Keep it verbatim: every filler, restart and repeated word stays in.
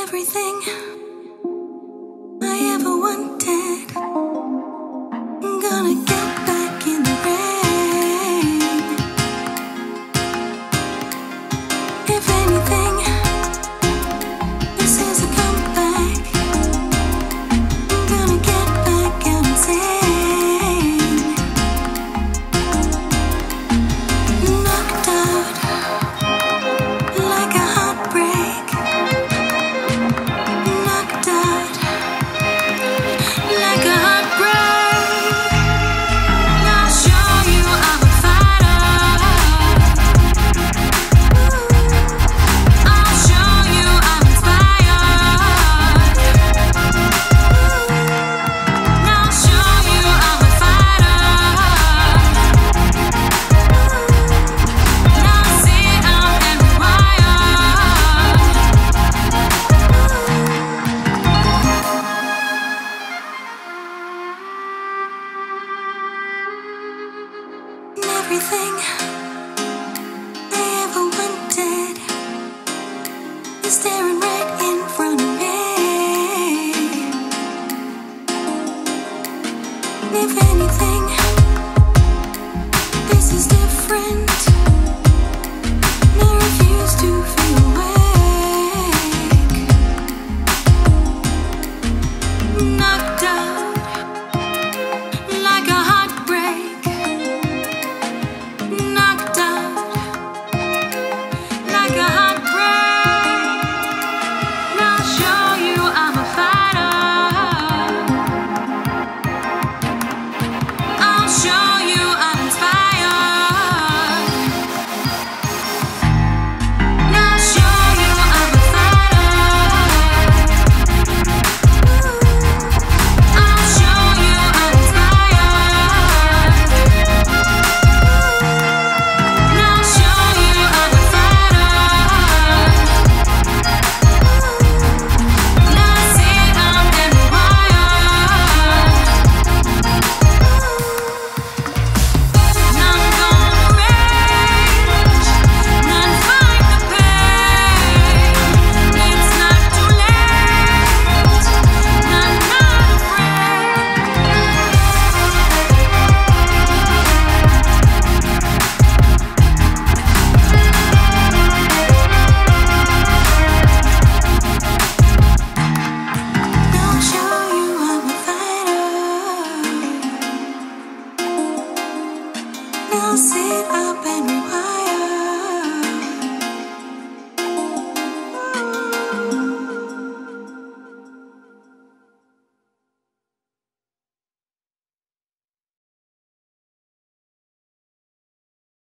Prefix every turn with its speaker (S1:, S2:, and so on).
S1: Everything I ever wanted, I'm gonna get back in the rain. If anything, this is a comeback. I'm gonna get back out insane. Knocked out like a heartbreak. Knocked out like a heartbreak. I'll show you I'm a fighter. I'll show you I'm inspired. I'll show you I'm a fighter. Now see I'm wired. Everything I ever wanted is staring right in front of me. If anything, this is different.